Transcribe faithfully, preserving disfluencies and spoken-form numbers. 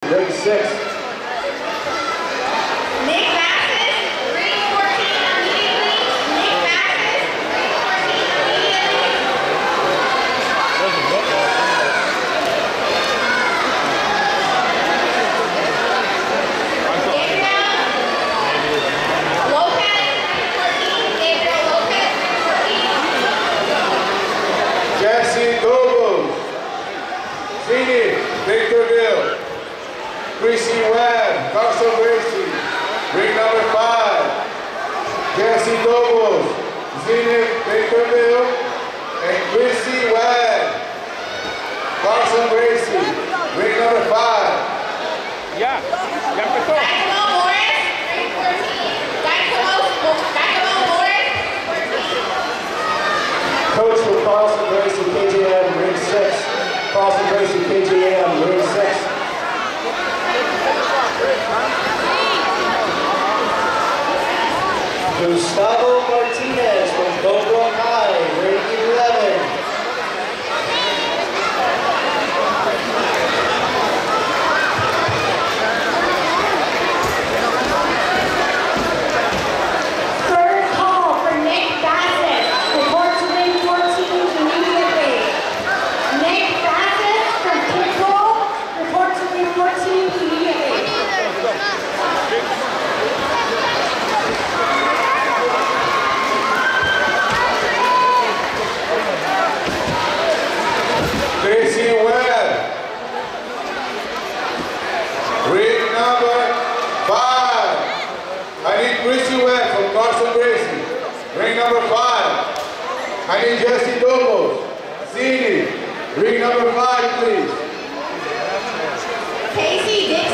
ring six. Nick Bassis, ring fourteen immediately. Nick Bassis, ring fourteen immediately. Gabriel Lopez, ring fourteen. Gabriel Lopez, ring fourteen. Jesse Dobos. Senior, Victorville. Chrissy Webb, Carson Gracie. Ring number five. Jesse Dobos. Senior, Victorville. And Chrissy Webb. Carson Gracie. Ring number five. Ya, ya empezó. Giacomo Morris, ring fourteen. Giacomo, Giacomo Morris, ring fourteen. Coach for Carson Gracie, K J M, ring six. Carson Gracie, K J M, ring six. Gustavo Martinez from Cobra High, ring eleven. Third call for Nick Bassett. Report to ring fourteen immediately. Nick Bassett from Pitbull. Report to ring fourteen immediately. Tracy Webb. Ring number five. I need Chrissy Webb from Carson Gracie. Ring number five. I need Jesse Dobos. Zini. Ring number five, please. Casey Dixon.